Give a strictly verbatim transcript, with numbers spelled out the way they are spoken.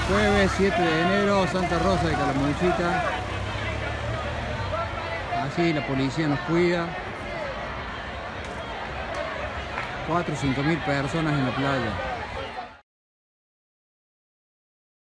Jueves siete de enero, Santa Rosa de Calamuchita. Así la policía nos cuida. cuatro o cinco mil personas en la playa.